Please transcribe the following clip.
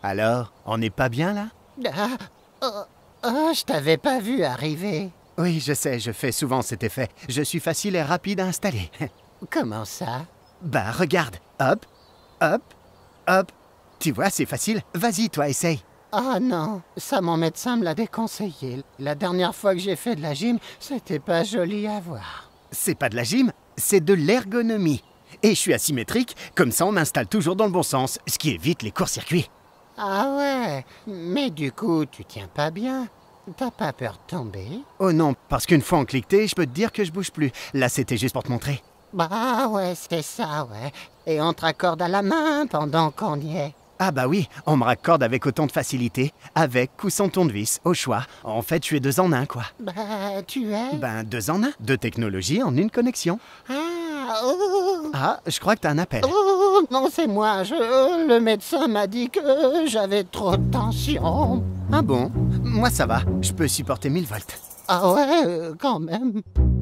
Alors, on n'est pas bien là? Ah, je t'avais pas vu arriver. Oui, je sais, je fais souvent cet effet. Je suis facile et rapide à installer. Comment ça? Bah, regarde. Hop, hop, hop. Tu vois, c'est facile. Vas-y, toi, essaye. Ah non, ça mon médecin me l'a déconseillé. La dernière fois que j'ai fait de la gym, c'était pas joli à voir. C'est pas de la gym, c'est de l'ergonomie. Et je suis asymétrique, comme ça on m'installe toujours dans le bon sens, ce qui évite les courts-circuits. Ah ouais, mais du coup, tu tiens pas bien. T'as pas peur de tomber? Oh non, parce qu'une fois en cliqueté, je peux te dire que je bouge plus. Là, c'était juste pour te montrer. Bah ouais, c'est ça, ouais. Et on te raccorde à la main pendant qu'on y est. Ah bah oui, on me raccorde avec autant de facilité, avec ou sans tournevis, au choix. En fait, je suis 2 en 1, quoi. Bah, tu es? Ben, 2 en 1, 2 technologies en une connexion. Ah, oh, Ah, je crois que t'as un appel. oh, non, c'est moi. Le médecin m'a dit que j'avais trop de tension. Ah bon? Moi ça va, je peux supporter 1000 volts. Ah ouais, quand même.